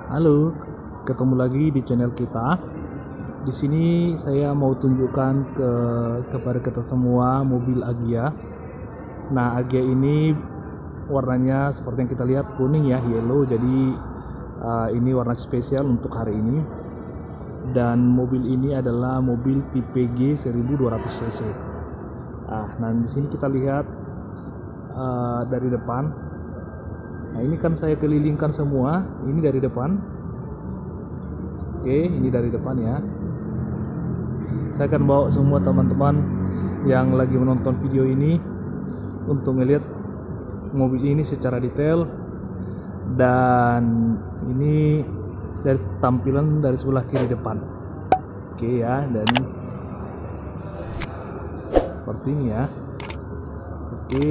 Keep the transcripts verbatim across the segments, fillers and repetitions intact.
Halo, ketemu lagi di channel kita. Di sini saya mau tunjukkan ke kepada kita semua mobil Agya. Nah, Agya ini warnanya seperti yang kita lihat kuning ya, yellow. Jadi uh, ini warna spesial untuk hari ini. Dan mobil ini adalah mobil tipe G seribu dua ratus cc. Ah, nah di sini kita lihat uh, dari depan. Nah, ini kan saya kelilingkan semua. Ini dari depan. Oke, ini dari depan ya. Saya akan bawa semua teman-teman yang lagi menonton video ini untuk melihat mobil ini secara detail. Dan ini dari tampilan dari sebelah kiri depan. Oke ya, dan seperti ini ya. Oke.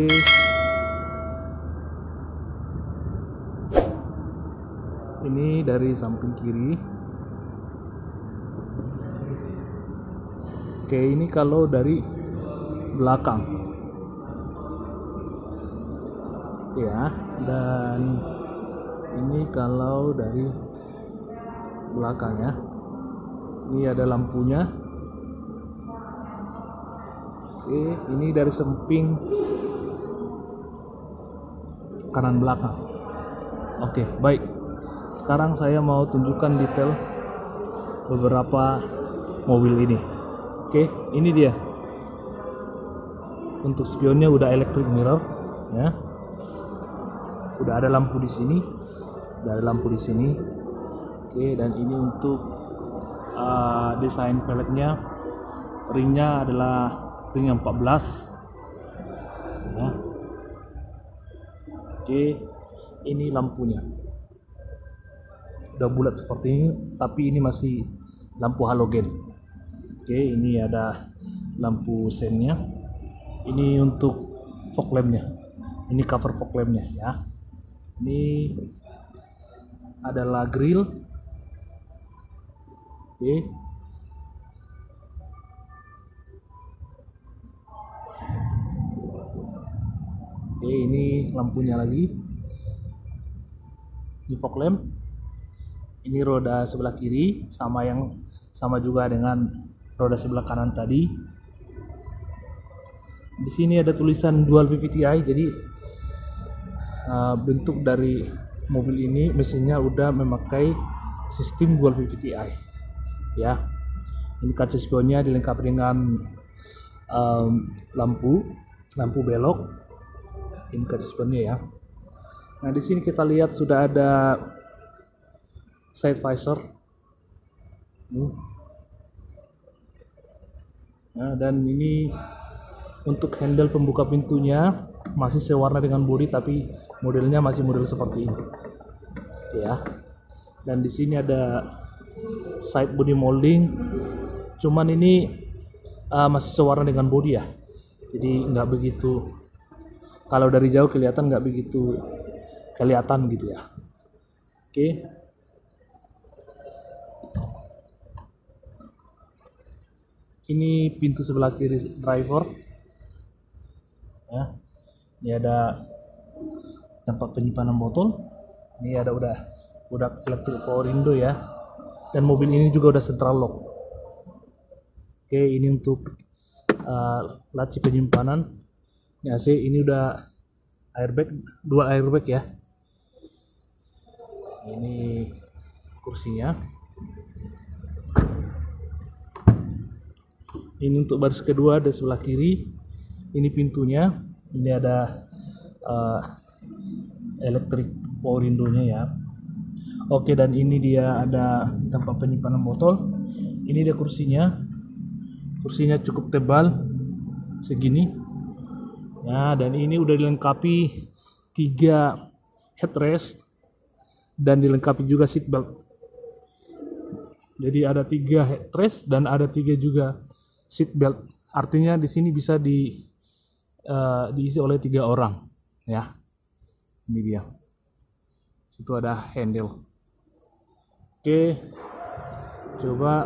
Ini dari samping kiri. Oke, ini kalau dari belakang ya, dan ini kalau dari belakang ya. Ini ada lampunya. Oke, ini dari samping kanan belakang. Oke, baik. Sekarang saya mau tunjukkan detail beberapa mobil ini. Oke, ini dia. Untuk spionnya udah electric mirror, ya. Udah ada lampu di sini, udah ada lampu di sini. Oke, dan ini untuk uh, desain velgnya, ringnya adalah ring yang empat belas. Ya. Oke, ini lampunya. Udah bulat seperti ini, tapi ini masih lampu halogen. Oke, ini ada lampu sennya. Ini untuk fog lampnya. Ini cover fog lampnya ya. Ini adalah grill. Oke. Oke, ini lampunya lagi. Ini fog lamp. Ini roda sebelah kiri sama yang sama juga dengan roda sebelah kanan tadi. Di sini ada tulisan dual V V T i, jadi uh, bentuk dari mobil ini mesinnya udah memakai sistem dual V V T i. Ya. Ini kaca spionnya dilengkapi dengan um, lampu, lampu belok. Ini kaca spionnya ya. Nah, di sini kita lihat sudah ada side visor. Hmm. Nah, dan ini untuk handle pembuka pintunya masih sewarna dengan bodi, tapi modelnya masih model seperti ini. Ya. Dan di sini ada side body molding. Cuman ini uh, masih sewarna dengan bodi ya. Jadi nggak begitu, kalau dari jauh kelihatan nggak begitu kelihatan gitu ya. Oke. Ini pintu sebelah kiri driver. Ya. Ini ada tempat penyimpanan botol. Ini ada udah udah electric power window ya. Dan mobil ini juga udah central lock. Oke, ini untuk uh, laci penyimpanan. Ini A C, ini udah airbag, dua airbag ya. Ini kursinya. Ini untuk baris kedua di sebelah kiri. Ini pintunya. Ini ada uh, electric power window-nya ya. Oke, dan ini dia ada tempat penyimpanan botol. Ini dia kursinya. Kursinya cukup tebal segini. Nah, dan ini udah dilengkapi tiga headrest dan dilengkapi juga seat belt. Jadi ada tiga headrest dan ada tiga juga seat belt. Artinya di sini bisa di uh, diisi oleh tiga orang ya. Ini dia. Situ ada handle. Oke, coba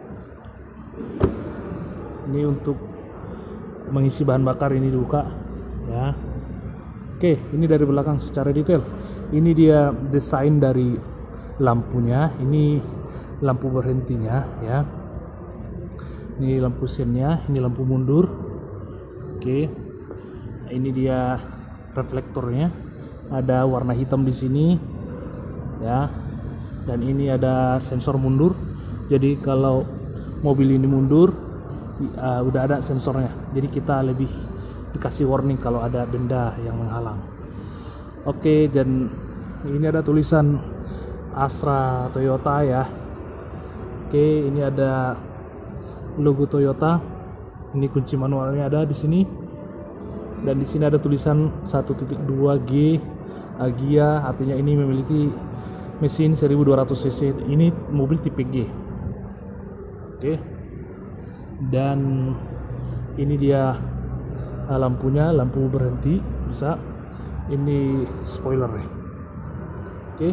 ini untuk mengisi bahan bakar ini dibuka ya. Oke, ini dari belakang secara detail. Ini dia desain dari lampunya, ini lampu berhentinya ya. Ini lampu sennya, ini lampu mundur. Oke. Nah, ini dia reflektornya. Ada warna hitam di sini. Ya. Dan ini ada sensor mundur. Jadi kalau mobil ini mundur, uh, udah ada sensornya. Jadi kita lebih dikasih warning kalau ada benda yang menghalang. Oke, dan ini ada tulisan Astra Toyota ya. Oke, ini ada logo Toyota. Ini kunci manualnya ada di sini. Dan di sini ada tulisan satu titik dua G Agya, artinya ini memiliki mesin seribu dua ratus cc. Ini mobil tipe G. Oke. Dan ini dia lampunya, lampu berhenti bisa. Ini spoilernya. Oke.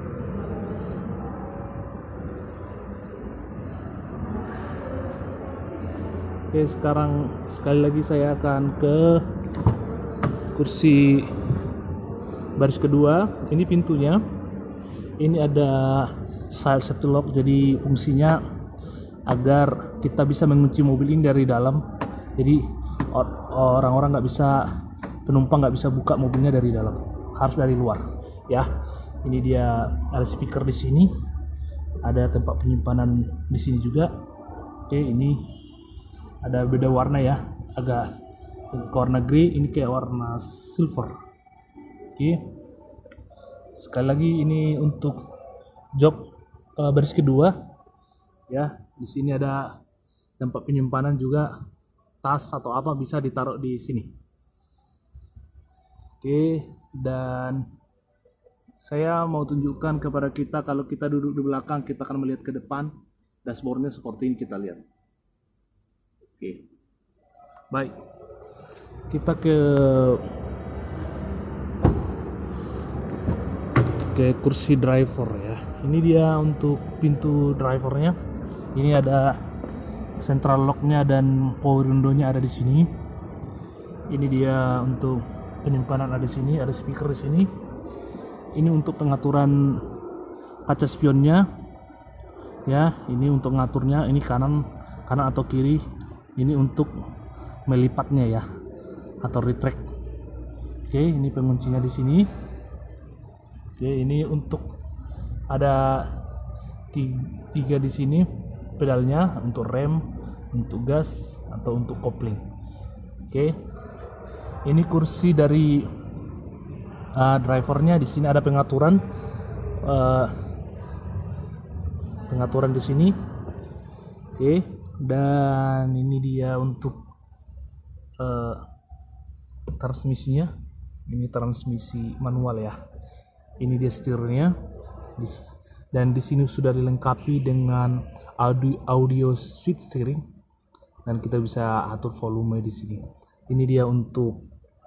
Oke, sekarang sekali lagi saya akan ke kursi baris kedua. Ini pintunya. Ini ada child safety lock, jadi fungsinya agar kita bisa mengunci mobil ini dari dalam. Jadi orang-orang nggak bisa, penumpang nggak bisa buka mobilnya dari dalam, harus dari luar ya. Ini dia ada speaker di sini, ada tempat penyimpanan di sini juga. Oke, ini ada beda warna ya, agak ke warna grey, ini kayak warna silver. Oke, sekali lagi ini untuk jok uh, baris kedua ya. Di sini ada tempat penyimpanan juga, tas atau apa bisa ditaruh di sini. Oke, dan saya mau tunjukkan kepada kita, kalau kita duduk di belakang kita akan melihat ke depan. Dashboardnya seperti ini kita lihat. Oke, baik, kita ke ke kursi driver ya. Ini dia untuk pintu drivernya. Ini ada central locknya dan power window-nya ada di sini. Ini dia untuk penyimpanan ada di sini, ada speaker di sini. Ini untuk pengaturan kaca spionnya ya. Ini untuk ngaturnya, ini kanan kanan atau kiri. Ini untuk melipatnya ya, atau retract. Oke, ini penguncinya di sini. Oke, ini untuk ada tiga di sini pedalnya, untuk rem, untuk gas, atau untuk kopling. Oke, ini kursi dari uh, drivernya. Di sini ada pengaturan, uh, pengaturan di sini. Oke, dan ini dia untuk uh, transmisinya. Ini transmisi manual ya. Ini dia setirnya, dan di sini sudah dilengkapi dengan audio, audio switch steering, dan kita bisa atur volume di sini. Ini dia untuk,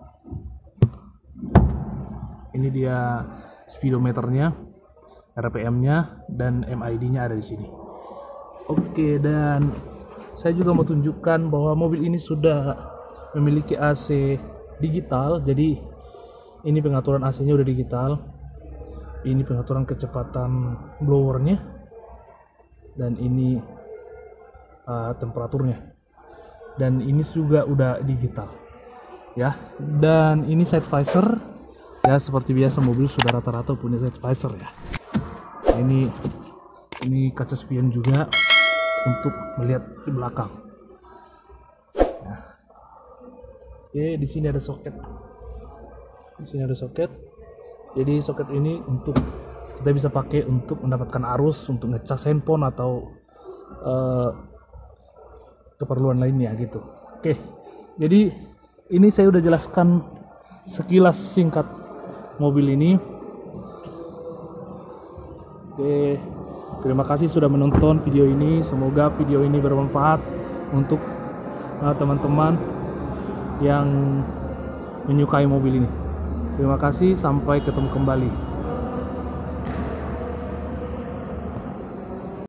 ini dia speedometernya, R P M-nya, dan M I D-nya ada di sini. Oke, dan saya juga mau tunjukkan bahwa mobil ini sudah memiliki A C digital. Jadi ini pengaturan A C-nya udah digital. Ini pengaturan kecepatan blowernya, dan ini uh, temperaturnya, dan ini juga udah digital ya. Dan ini side visor ya, seperti biasa mobil sudah rata-rata punya side visor ya. Ini ini kaca spion juga untuk melihat di belakang ya. Oke, di sini ada soket, di sini ada soket. Jadi soket ini untuk kita bisa pakai untuk mendapatkan arus, untuk ngecas handphone atau uh, keperluan lainnya gitu. Oke, jadi ini saya udah jelaskan sekilas singkat mobil ini. Oke, terima kasih sudah menonton video ini. Semoga video ini bermanfaat untuk uh, teman-teman yang menyukai mobil ini. Terima kasih, sampai ketemu kembali.